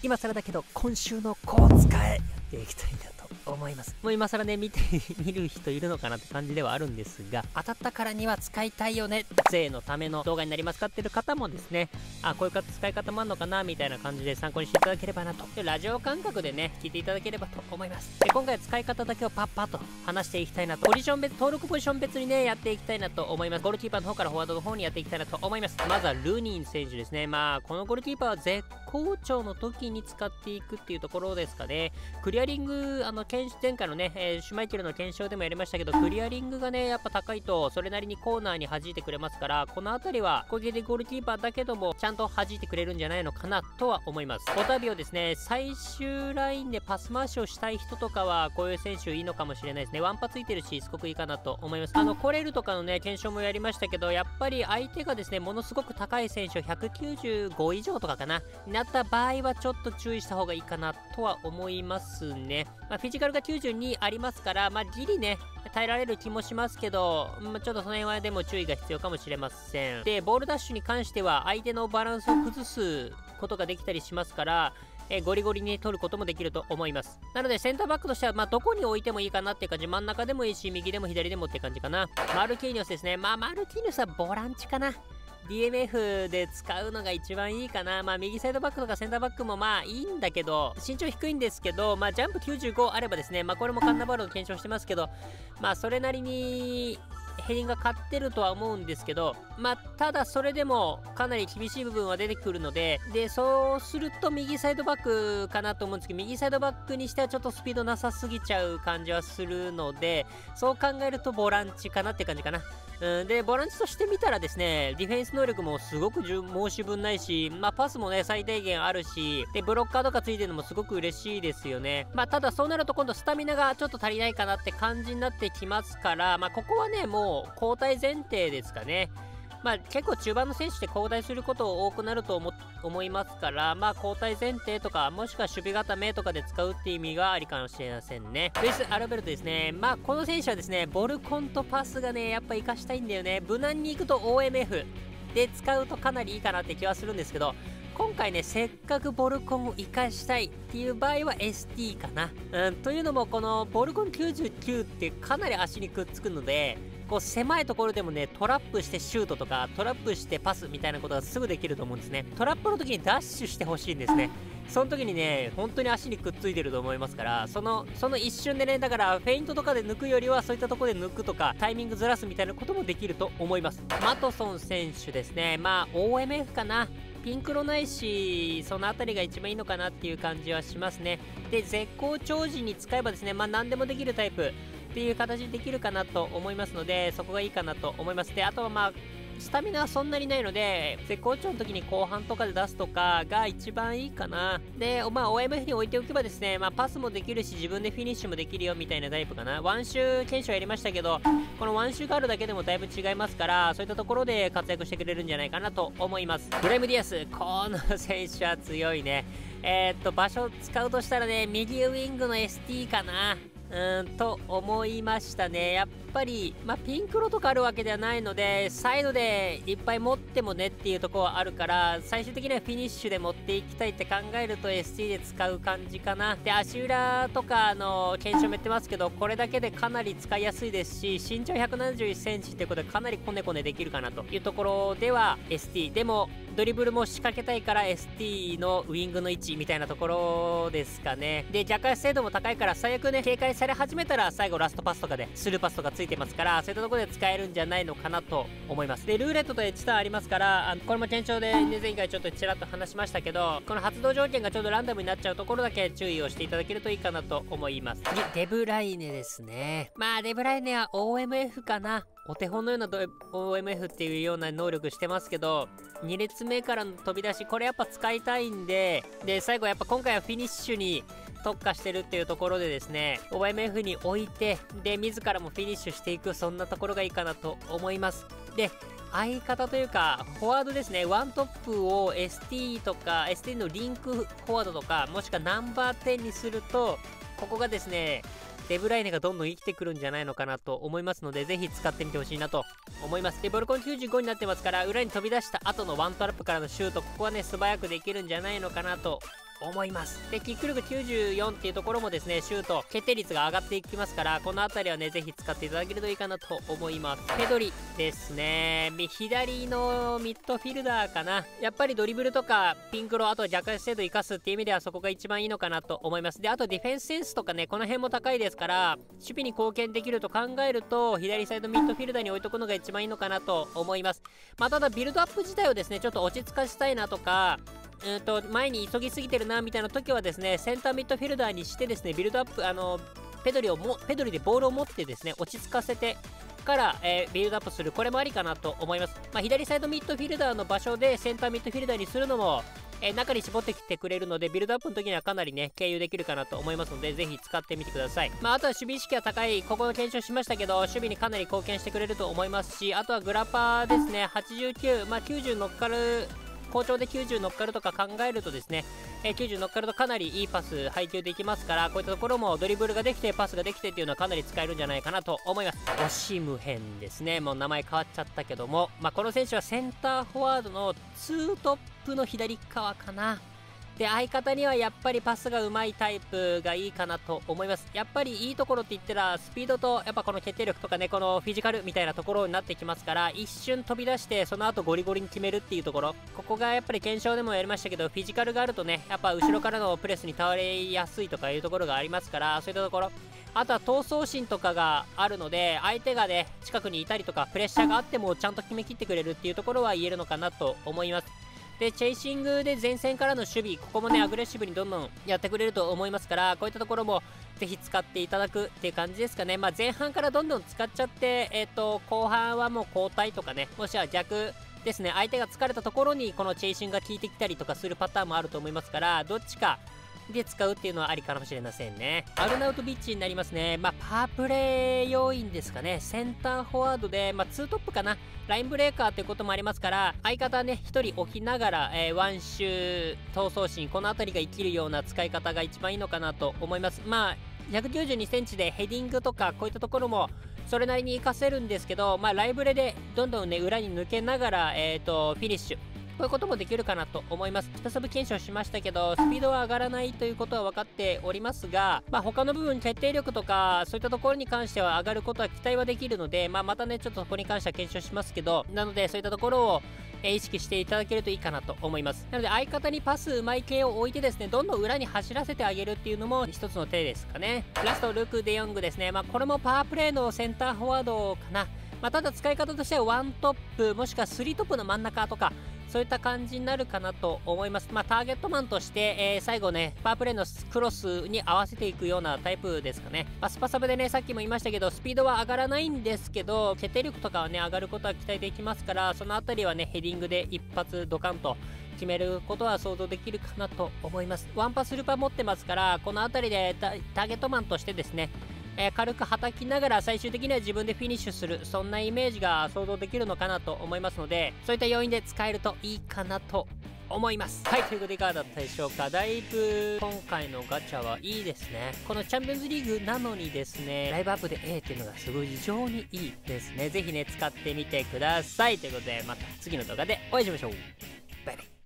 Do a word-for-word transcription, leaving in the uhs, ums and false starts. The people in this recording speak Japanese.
今更だけど今週のこう使えやっていきたいなと思います。もう今更ね見て見る人いるのかなって感じではあるんですが、当たったからには使いたいよね、税のための動画になりますかっていう方もですね、あこういう使い方もあるのかなみたいな感じで参考にしていただければなと、でラジオ感覚でね聞いていただければと思います。で今回は使い方だけをパッパッと話していきたいなと、ポジション別登録ポジション別にねやっていきたいなと思います。ゴールキーパーの方からフォワードの方にやっていきたいなと思います。まずはルニン選手ですね。まあこのゴールキーパーは絶好調の時に使っていくっていうところですかね。クリアリング、あの前回のね、えー、シュマイケルの検証でもやりましたけど、クリアリングがねやっぱ高いとそれなりにコーナーに弾いてくれますから、この辺りは攻撃でゴールキーパーだけどもちゃんと弾いてくれるんじゃないのかなとは思います。オタビオですね、最終ラインでパス回しをしたい人とかはこういう選手いいのかもしれないですね。ワンパついてるしすごくいいかなと思います。あのコレルとかのね検証もやりましたけど、やっぱり相手がですねものすごく高い選手ひゃくきゅうじゅうご以上とかかなになった場合はちょっと注意した方がいいかなとは思いますね。まあ、フィジカルがきゅうじゅうにありますから、まあ、ギリね耐えられる気もしますけど、まあ、ちょっとその辺はでも注意が必要かもしれません。でボールダッシュに関しては相手のバランスを崩すことができたりしますから、えゴリゴリに取ることもできると思います。なのでセンターバックとしては、まあ、どこに置いてもいいかなっていう感じ、真ん中でもいいし右でも左でもって感じかな。マルキーニョスですね。まあマルキーニョスはボランチかな。ディーエムエフ で使うのが一番いいかな。まあ右サイドバックとかセンターバックもまあいいんだけど、身長低いんですけど、まあジャンプきゅうじゅうごあればですね、まあこれもカンナバローで検証してますけど、まあそれなりにヘディングが勝ってるとは思うんですけど、まあただそれでもかなり厳しい部分は出てくるので、でそうすると右サイドバックかなと思うんですけど、右サイドバックにしてはちょっとスピードなさすぎちゃう感じはするので、そう考えるとボランチかなって感じかな。うん、でボランチとして見たらですね、ディフェンス能力もすごく申し分ないし、まあパスもね最低限あるし、でブロッカーとかついてるのもすごく嬉しいですよね。まあただそうなると今度スタミナがちょっと足りないかなって感じになってきますから、まあここはねもう交代前提ですかね。まあ結構中盤の選手って交代すること多くなると 思, 思いますから、まあ交代前提とかもしくは守備固めとかで使うっていう意味がありかもしれませんね。ルイス・アルベルトですね。まあこの選手はですねボルコンとパスがねやっぱ活かしたいんだよね。無難にいくと オーエムエフ で使うとかなりいいかなって気はするんですけど、今回ねせっかくボルコンを活かしたいっていう場合は エスティー かな。うんというのもこのボルコンきゅうじゅうきゅうってかなり足にくっつくので、こう狭いところでもねトラップしてシュートとかトラップしてパスみたいなことがすぐできると思うんですね。トラップの時にダッシュしてほしいんですね。その時にね本当に足にくっついてると思いますから、そのその一瞬でね、だからフェイントとかで抜くよりはそういったところで抜くとかタイミングずらすみたいなこともできると思います。マトソン選手ですね。まあ オーエムエフ かな。ピンクロないし、そのあたりが一番いいのかなっていう感じはしますね。で絶好調時に使えばですね、まあ何でもできるタイプっていう形でできるかなと思いますので、そこがいいかなと思います。であとはまあスタミナはそんなにないので、絶好調の時に後半とかで出すとかが一番いいかな。で、まあ オーエムエフ に置いておけばですね、まあパスもできるし自分でフィニッシュもできるよみたいなタイプかな。ワンシュー検証やりましたけど、このワンシューがあるだけでもだいぶ違いますから、そういったところで活躍してくれるんじゃないかなと思います。ブレイムディアス、この選手は強いね。えー、っと場所使うとしたらね、右ウィングの エスティー かな。うーんと思いましたね。やっぱり、まあ、ピンクロとかあるわけではないので、サイドでいっぱい持ってもねっていうところはあるから、最終的にはフィニッシュで持っていきたいって考えると エスティー で使う感じかな。で足裏とかの検証もやってますけど、これだけでかなり使いやすいですし、身長ひゃくななじゅういっセンチってことでかなりコネコネできるかなというところでは エスティー でもドリブルも仕掛けたいから エスティー のウィングの位置みたいなところですかね。で若干精度も高いから、最悪ね警戒され始めたら最後ラストパスとかでスルーパスとかついてますから、そういったところで使えるんじゃないのかなと思います。でルーレットといちターンありますから、あのこれも検証で前回ちょっとちらっと話しましたけど、この発動条件がちょっとランダムになっちゃうところだけ注意をしていただけるといいかなと思います。次デブライネですね。まあデブライネは オーエムエフ かな。お手本のような オーエムエフ っていうような能力してますけど、に列目からの飛び出しこれやっぱ使いたいんで、で最後やっぱ今回はフィニッシュに特化してるっていうところでですね、 オーエムエフ に置いて、で自らもフィニッシュしていく、そんなところがいいかなと思います。で相方というかフォワードですね、ワントップを エスティー とか エスティー のリンクフォワードとか、もしくはナンバーテンにすると、ここがですねデブライネがどんどん生きてくるんじゃないのかなと思いますので、ぜひ使ってみてほしいなと思います。でボルコンきゅうじゅうごになってますから、裏に飛び出した後のワントラップからのシュート、ここはね素早くできるんじゃないのかなと思います。で、キック力きゅうじゅうよんっていうところもですね、シュート決定率が上がっていきますから、この辺りはね、ぜひ使っていただけるといいかなと思います。ペドリですね。左のミッドフィルダーかな。やっぱりドリブルとかピンクロ、あとは弱足精度生かすっていう意味ではそこが一番いいのかなと思います。で、あとディフェンスセンスとかね、この辺も高いですから、守備に貢献できると考えると、左サイドミッドフィルダーに置いとくのが一番いいのかなと思います。まあ、ただビルドアップ自体をですね、ちょっと落ち着かしたいなとか、うんと前に急ぎすぎてるなみたいな時はですね、センターミッドフィルダーにしてですね、ビルドアップ、あのペドリをもペドリでボールを持ってですね、落ち着かせてから、えー、ビルドアップする、これもありかなと思います。まあ、左サイドミッドフィルダーの場所でセンターミッドフィルダーにするのも、えー、中に絞ってきてくれるので、ビルドアップの時にはかなりね、経由できるかなと思いますので、ぜひ使ってみてください。まあ、あとは守備意識が高い、ここの検証しましたけど、守備にかなり貢献してくれると思いますし、あとはグラパーですね、はちじゅうきゅう、まあ、きゅうじゅう乗っかる、好調できゅうじゅう乗っかるとか考えるとですね、えー、きゅうじゅう乗っかるとかなりいいパス配球できますから、こういったところもドリブルができてパスができてっていうのはかなり使えるんじゃないかなと思います。オシムヘンですね。もう名前変わっちゃったけども、まあ、この選手はセンターフォワードのツートップの左側かな。で、相方にはやっぱりパスが上手いタイプがいいかなと思います。やっぱりいいところって言ったら、スピードと、やっぱこの決定力とかね、このフィジカルみたいなところになってきますから、一瞬飛び出して、その後ゴリゴリに決めるっていうところ。ここがやっぱり検証でもやりましたけど、フィジカルがあるとね、やっぱ後ろからのプレスに倒れやすいとかいうところがありますから、そういったところ。あとは闘争心とかがあるので、相手がね、近くにいたりとか、プレッシャーがあってもちゃんと決めきってくれるっていうところは言えるのかなと思います。で、チェイシングで前線からの守備、ここもね、アグレッシブにどんどんやってくれると思いますから、こういったところもぜひ使っていただくっていう感じですかね。まあ、前半からどんどん使っちゃって、えっと、後半はもう交代とかね、もしくは逆ですね、相手が疲れたところにこのチェイシングが効いてきたりとかするパターンもあると思いますから、どっちかで使うっていうのはありかもしれませんね。アルナウトビッチになりますね。まあ、パワープレイ要因ですかね。センターフォワードで、まあ、ツートップかな。ラインブレーカーということもありますから、相方ね、ひとり置きながら、えー、ワンシュー、闘争心、このあたりが生きるような使い方が一番いいのかなと思います。まあ、ひゃくきゅうじゅうにセンチでヘディングとか、こういったところも、それなりに活かせるんですけど、まあ、ライブレでどんどんね、裏に抜けながら、えっと、フィニッシュ。こういうこともできるかなと思います。一サブ検証しましたけど、スピードは上がらないということは分かっておりますが、まあ、他の部分、決定力とか、そういったところに関しては上がることは期待はできるので、まあ、またね、ちょっとそこに関しては検証しますけど、なので、そういったところを、えー、意識していただけるといいかなと思います。なので、相方にパスうまい系を置いてですね、どんどん裏に走らせてあげるっていうのも一つの手ですかね。ラスト、ルク・デヨングですね。まあ、これもパワープレイのセンターフォワードかな。まあ、ただ使い方としてはワントップ、もしくはスリートップの真ん中とか、そういった感じになるかなと思います。まあ、ターゲットマンとして、えー、最後ね、パワープレイのクロスに合わせていくようなタイプですかね。まあ、スパサブでね、さっきも言いましたけど、スピードは上がらないんですけど、決定力とかはね、上がることは期待できますから、そのあたりはね、ヘディングで一発ドカンと決めることは想像できるかなと思います。ワンパスルーパー持ってますから、このあたりで タ, ターゲットマンとしてですね、えー、軽く叩きながら最終的には自分でフィニッシュする、そんなイメージが想像できるのかなと思いますので、そういった要因で使えるといいかなと思います。はい、ということでいかがだったでしょうか。だいぶ今回のガチャはいいですね。このチャンピオンズリーグなのにですね、ライブアップで A っていうのがすごい非常にいいですね。ぜひね、使ってみてください。ということで、また次の動画でお会いしましょう。バイバイ。